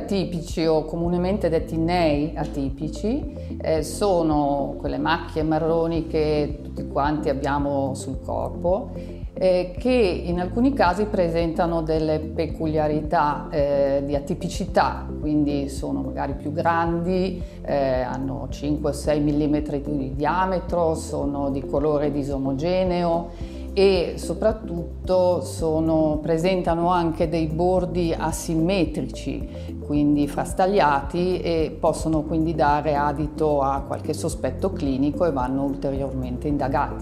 atipici, o comunemente detti nei atipici, sono quelle macchie marroni che tutti quanti abbiamo sul corpo, che in alcuni casi presentano delle peculiarità di atipicità, quindi sono magari più grandi, hanno 5-6 mm di diametro, sono di colore disomogeneo e soprattutto presentano anche dei bordi asimmetrici, quindi frastagliati, e possono quindi dare adito a qualche sospetto clinico e vanno ulteriormente indagati.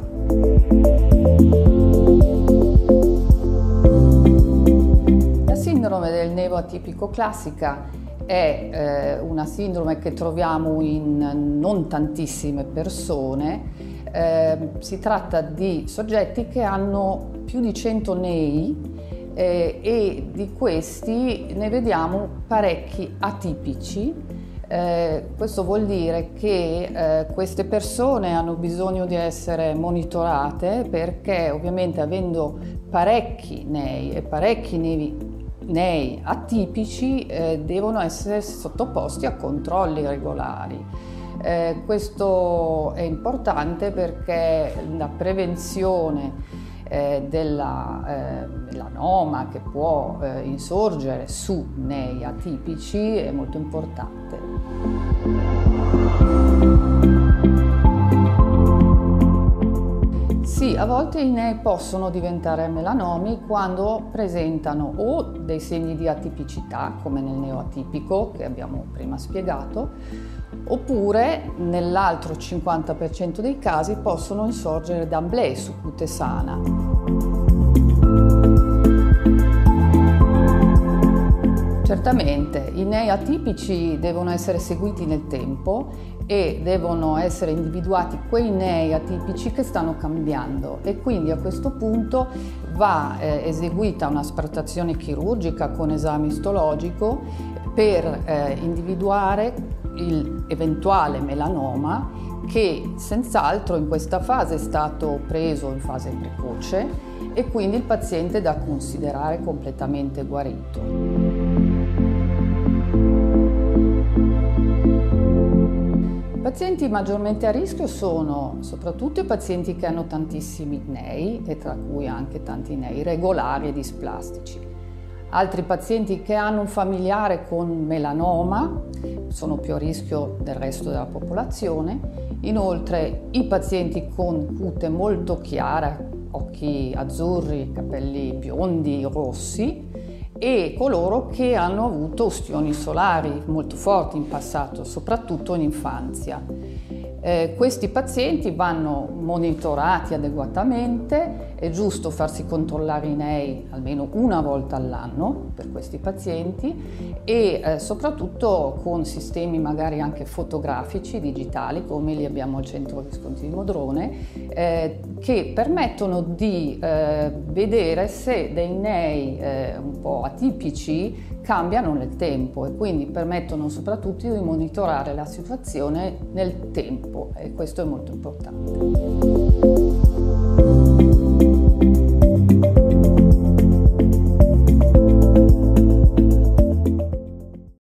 La sindrome del nevo atipico classica è una sindrome che troviamo in non tantissime persone. Si tratta di soggetti che hanno più di 100 nei e di questi ne vediamo parecchi atipici. Questo vuol dire che queste persone hanno bisogno di essere monitorate, perché ovviamente avendo parecchi nei e parecchi nei atipici devono essere sottoposti a controlli regolari. Questo è importante perché la prevenzione della melanoma che può insorgere su nei atipici è molto importante. Sì, a volte i nei possono diventare melanomi quando presentano o dei segni di atipicità, come nel neoatipico che abbiamo prima spiegato, oppure nell'altro 50% dei casi possono insorgere d'emblée su cute sana. Certamente i nei atipici devono essere seguiti nel tempo e devono essere individuati quei nei atipici che stanno cambiando, e quindi a questo punto va eseguita un'aspirazione chirurgica con esame istologico per individuare l'eventuale melanoma, che senz'altro in questa fase è stato preso in fase precoce e quindi il paziente è da considerare completamente guarito. I pazienti maggiormente a rischio sono soprattutto i pazienti che hanno tantissimi nei, e tra cui anche tanti nei regolari e displastici. Altri pazienti che hanno un familiare con melanoma sono più a rischio del resto della popolazione. Inoltre i pazienti con cute molto chiara, occhi azzurri, capelli biondi, rossi, e coloro che hanno avuto ustioni solari molto forti in passato, soprattutto in infanzia. Questi pazienti vanno monitorati adeguatamente, è giusto farsi controllare i nei almeno una volta all'anno per questi pazienti, e soprattutto con sistemi magari anche fotografici digitali, come li abbiamo al Centro Visconti di Modrone, che permettono di vedere se dei nei un po' atipici cambiano nel tempo, e quindi permettono soprattutto di monitorare la situazione nel tempo, e questo è molto importante.